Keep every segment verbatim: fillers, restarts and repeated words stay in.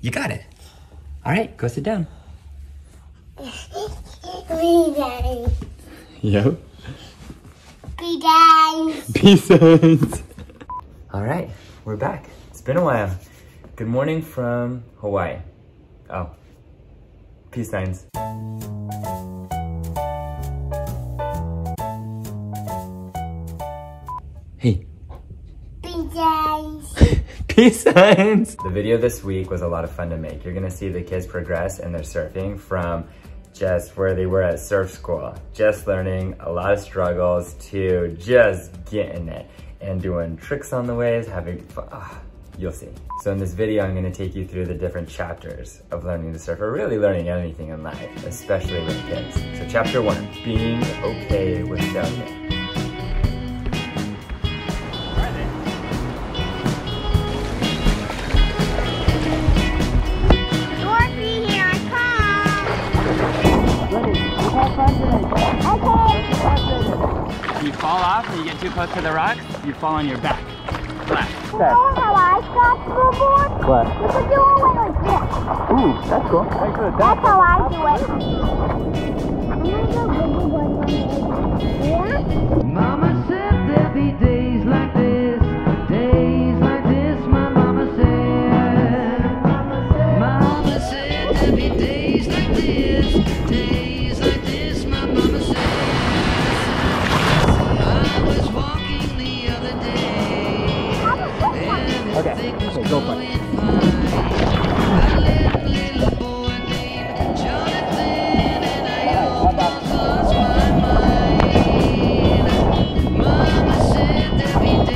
You got it. All right, go sit down. Yo. Be done. Peace signs. All right, we're back. It's been a while. Good morning from Hawaii. Oh, peace signs. Hey. Be done. Peace signs. The video this week was a lot of fun to make. You're gonna see the kids progress in their surfing from just where they were at surf school, just learning a lot of struggles to just getting it and doing tricks on the waves, having fun. Ah, you'll see. So in this video, I'm gonna take you through the different chapters of learning to surf, or really learning anything in life, especially with kids. So chapter one, being okay with failure. If you fall off and you get too close to the rocks, you fall on your back. Flat. You know how I stop snowboard? What? You can do it like this. Ooh, that's cool. Thanks for the That's how I do it. I'm gonna go boogie board on it. Yeah? Mama said there'd be days like this, days like this, my mama said. Mama said there'd be days like this, days like this, my mama said. I was walking the other day. Okay, okay, go for it. I let a little boy named Jonathan, and I almost lost my mind. Mama said there'd be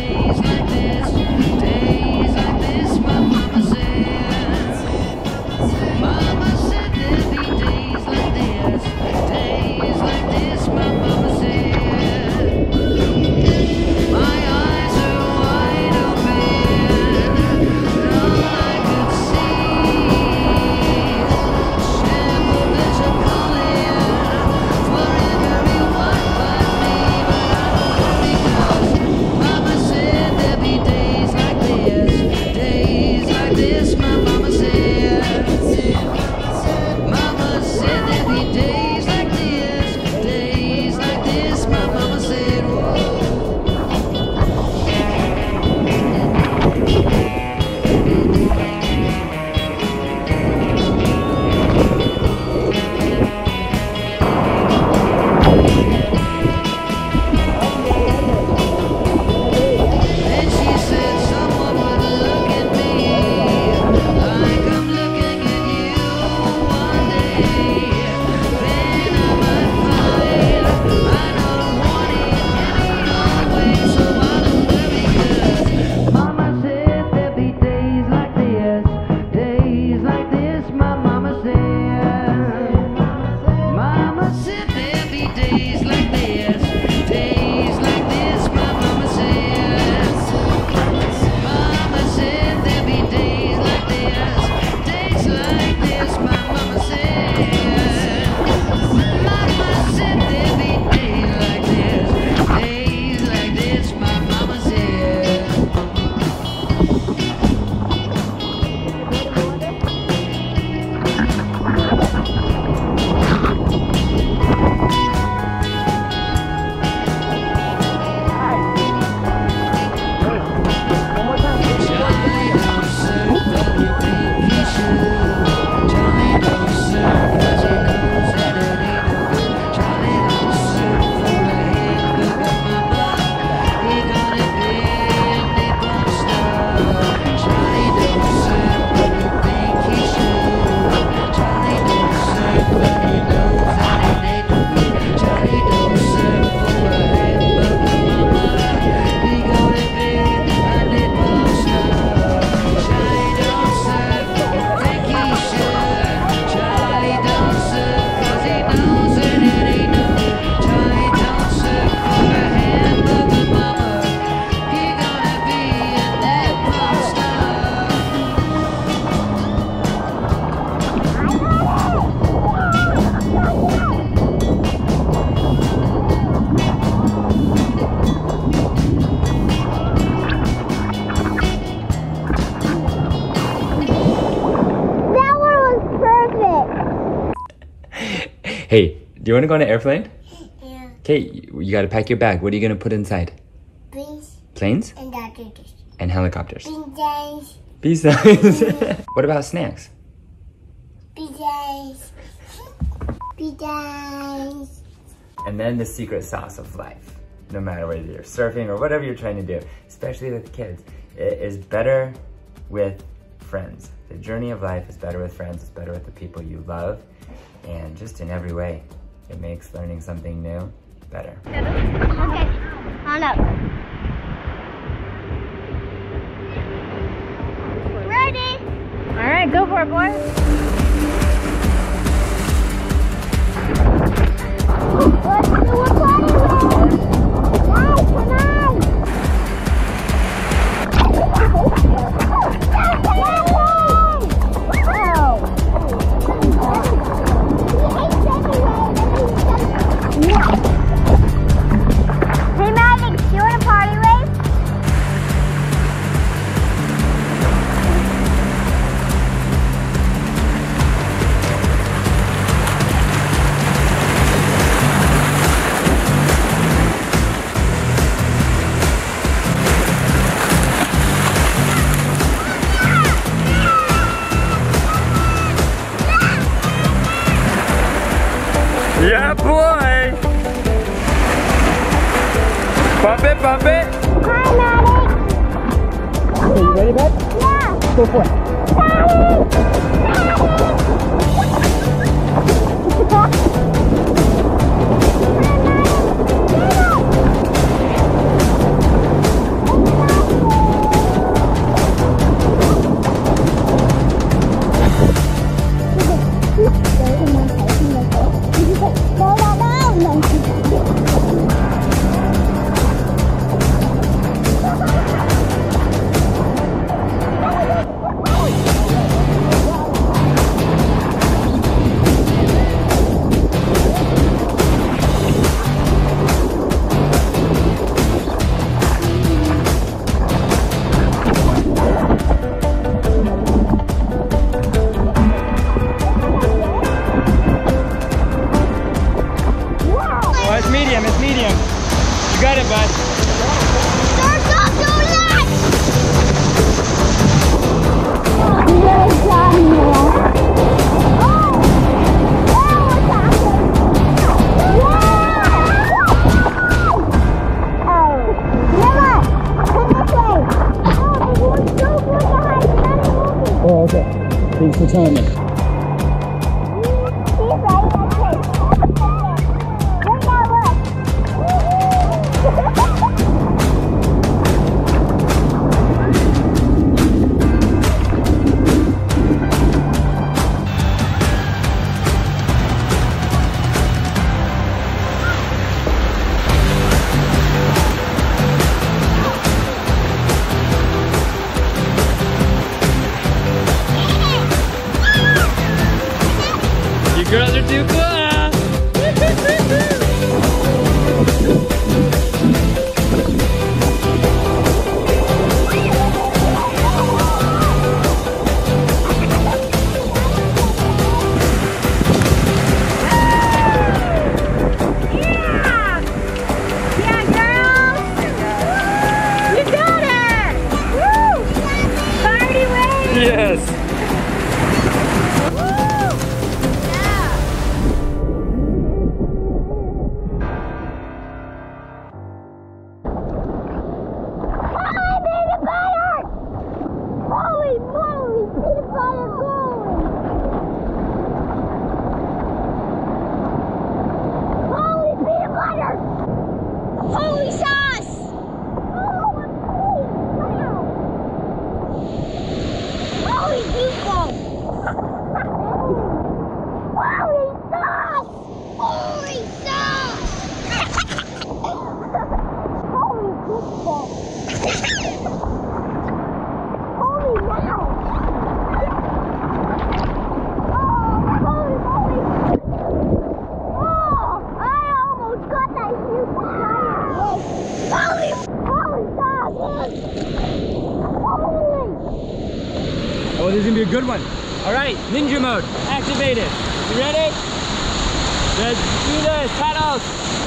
Hey, do you want to go on an airplane? Yeah. Okay, you, you got to pack your bag. What are you going to put inside? Beans Planes and doctors. and helicopters. Beans. Besides. What about snacks? Pizzas. Pizzas. And then the secret sauce of life. No matter whether you're surfing or whatever you're trying to do, especially with kids, it is better with friends. The journey of life is better with friends. It's better with the people you love. And just in every way, it makes learning something new better. Okay, on up. Ready? All right, go for it, boys. Let's do a party round. Guys, come on. Hey, Magic, do you want a party race? Yeah, boy! Bump it, bump it! Hi, Magic. Okay, you ready, bud? Yeah. Go for it. Oh, it's medium, it's medium. You got it, bud. Oh, okay. Thanks for telling me. Girls are too cool! Yes! Holy sauce! Oh, wow! Holy people! Holy sauce! Holy sauce! Holy people! Holy wow! Oh, holy moly! Oh, I almost got that huge tire! Holy, holy sauce! Holy! Oh, this is gonna be a good one. All right, ninja mode activated. You ready? Let's do this, paddles!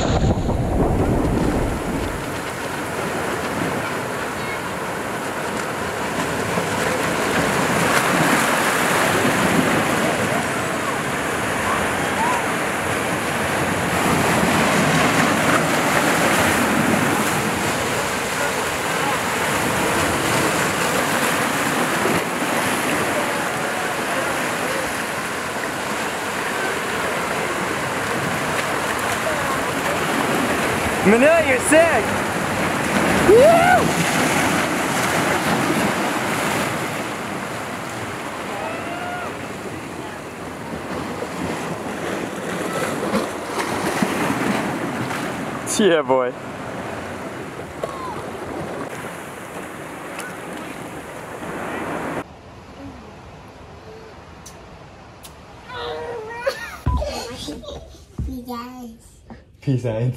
Manila, you're sick! Woo! Yeah, boy. Peace signs.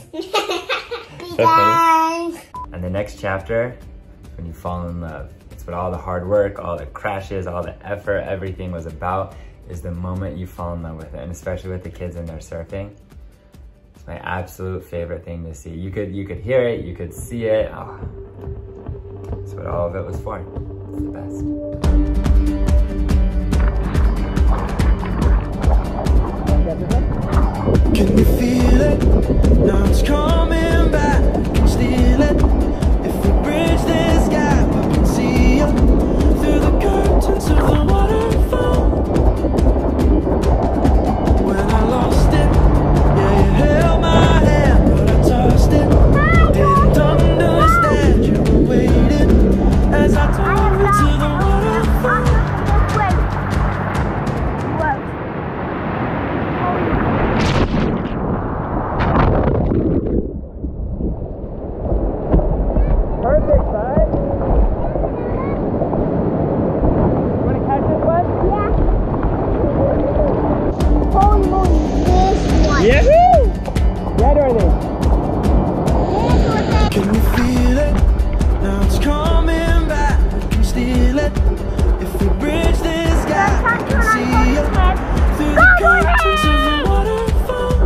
And the next chapter, when you fall in love. It's what all the hard work, all the crashes, all the effort, everything was about, is the moment you fall in love with it. And especially with the kids and their surfing. It's my absolute favorite thing to see. You could you could hear it, you could see it. Oh, that's what all of it was for. It's the best. Can you feel it? Now it's coming back. Steal it. If we bridge this gap, I can see you through the curtains of the waterfall. When I lost it, yeah, you held my hand, but I tossed it. Didn't understand you were waiting as I dove into the waterfall. Can you feel it? Now it's coming back. We can steal it. If we bridge this gap, I can see you through the curtains of the waterfall.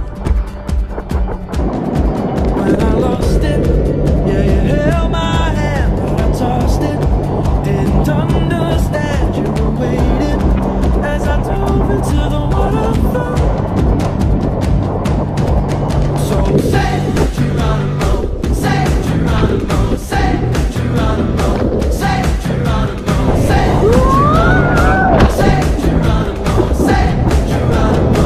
When I lost it, yeah, you held my hand, but I tossed it. Didn't understand you were waiting as I dove into the waterfall. So say Geronimo, say Geronimo, say Geronimo, say Geronimo, say Geronimo, say Geronimo, say Geronimo.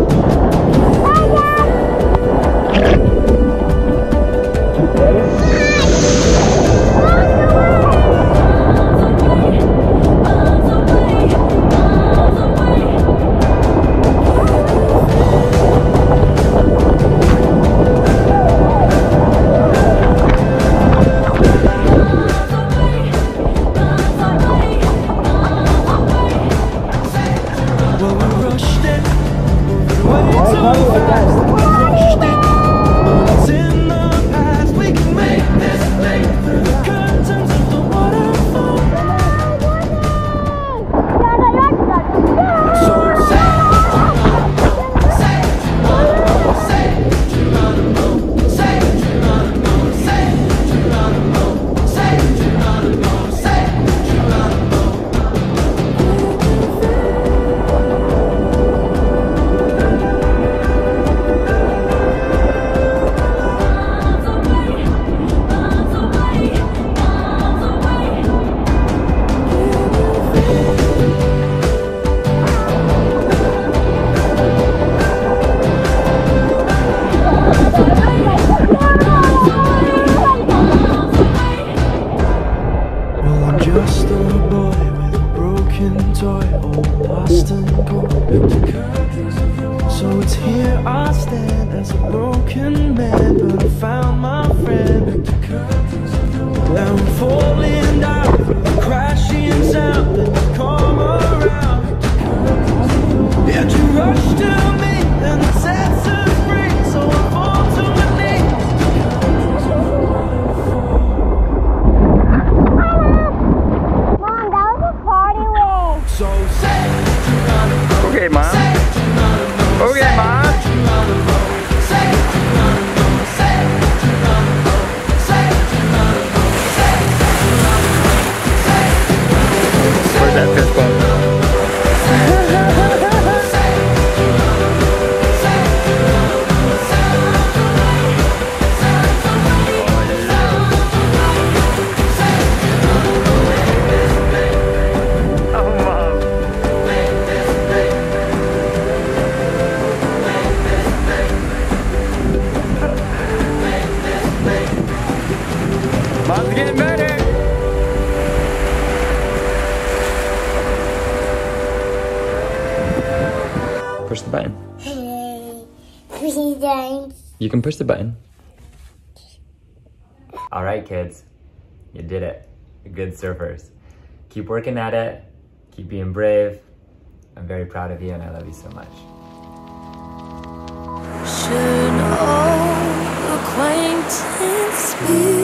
Well, we rushed it, way too fast. We crushed it, but it's in the past. We can make this leap through the curtains of the waterfall. So say Geronimo, say Geronimo, say Geronimo, say Geronimo, say Geronimo, say Geronimo. Well, I'm just a boy with a broken toy, old lost and gone. So it's here I stand as a broken man, but I found my friend. Now I'm falling down with a crashing sound, and you come around. Yeah, you rush to me and it sets us free, so I fall to my knees. Mom, that was a party wave. So say Geronimo, Okay, Mom. say Geronimo, Okay, say Mom. Geronimo. push the button. Three times. You can push the button. All right, kids, you did it. You're good surfers. Keep working at it. Keep being brave. I'm very proud of you and I love you so much. Should old acquaintance be